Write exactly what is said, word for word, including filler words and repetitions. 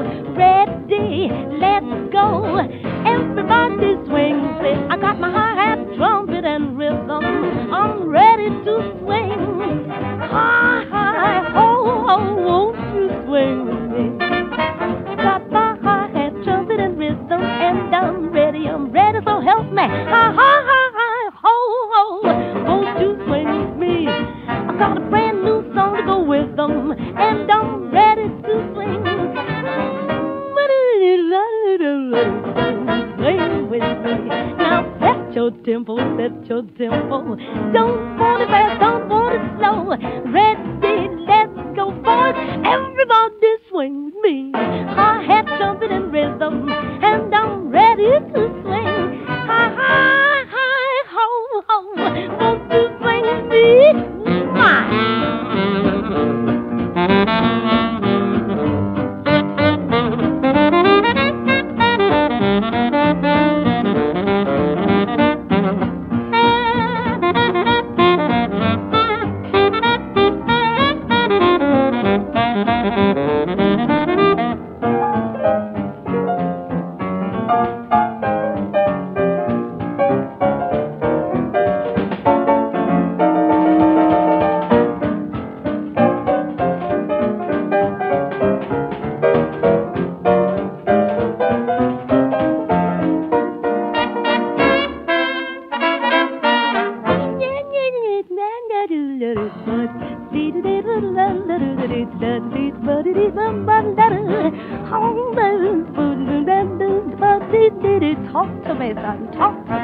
Ready, let's go. Everybody swing, swing. I got my hi-hat, trumpet, and rhythm. I'm ready to swing. Hi, hi, ho, ho, won't you swing with me? Got my hi-hat, trumpet, and rhythm, and I'm ready, I'm ready, so help me. Hi, hi, hi, hi, ho, ho, won't you swing with me? I got a brand new song to go with them, and I'm ready to swing. Swing with me. Now set your tempo, set your tempo. Don't want it fast, don't want it slow. Ready, let's go for it. Everybody swing with me. Hi-hat, trumpet, and rhythm, and I'm ready to swing. Hi, hi, hi, ho, ho. Won't you swing with me? My. Talk to me, son. Talk to me.